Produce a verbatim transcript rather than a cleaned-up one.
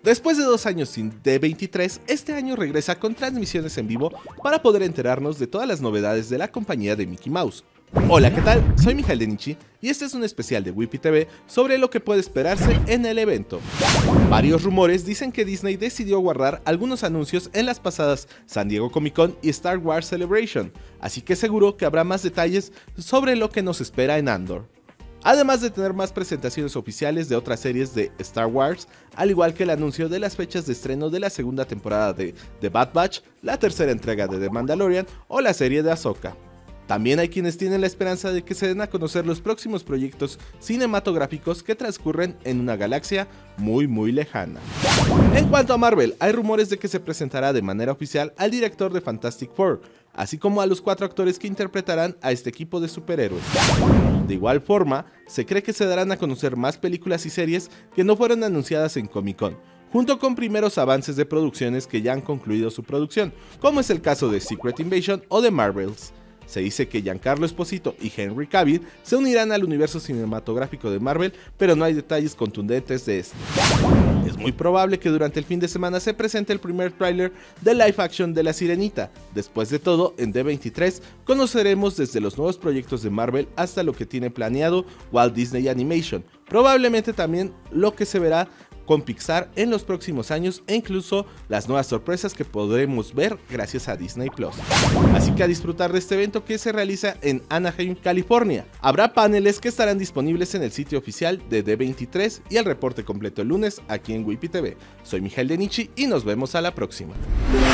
Después de dos años sin D veintitrés, este año regresa con transmisiones en vivo para poder enterarnos de todas las novedades de la compañía de Mickey Mouse. Hola, ¿qué tal? Soy Mijael de Nichi y este es un especial de Whippy T V sobre lo que puede esperarse en el evento. Varios rumores dicen que Disney decidió guardar algunos anuncios en las pasadas San Diego Comic Con y Star Wars Celebration, así que seguro que habrá más detalles sobre lo que nos espera en Andor. Además de tener más presentaciones oficiales de otras series de Star Wars, al igual que el anuncio de las fechas de estreno de la segunda temporada de The Bad Batch, la tercera entrega de The Mandalorian o la serie de Ahsoka. También hay quienes tienen la esperanza de que se den a conocer los próximos proyectos cinematográficos que transcurren en una galaxia muy muy lejana. En cuanto a Marvel, hay rumores de que se presentará de manera oficial al director de Fantastic Four, así como a los cuatro actores que interpretarán a este equipo de superhéroes. De igual forma, se cree que se darán a conocer más películas y series que no fueron anunciadas en Comic Con, junto con primeros avances de producciones que ya han concluido su producción, como es el caso de Secret Invasion o de Marvels. Se dice que Giancarlo Esposito y Henry Cavill se unirán al universo cinematográfico de Marvel, pero no hay detalles contundentes de esto. Es muy probable que durante el fin de semana se presente el primer tráiler de live action de La Sirenita. Después de todo, en D veintitrés conoceremos desde los nuevos proyectos de Marvel hasta lo que tiene planeado Walt Disney Animation, probablemente también lo que se verá con Pixar en los próximos años e incluso las nuevas sorpresas que podremos ver gracias a Disney Plus. Así que a disfrutar de este evento que se realiza en Anaheim, California. Habrá paneles que estarán disponibles en el sitio oficial de D veintitrés y el reporte completo el lunes aquí en Whippy T V. Soy Mijael de Nichi y nos vemos a la próxima.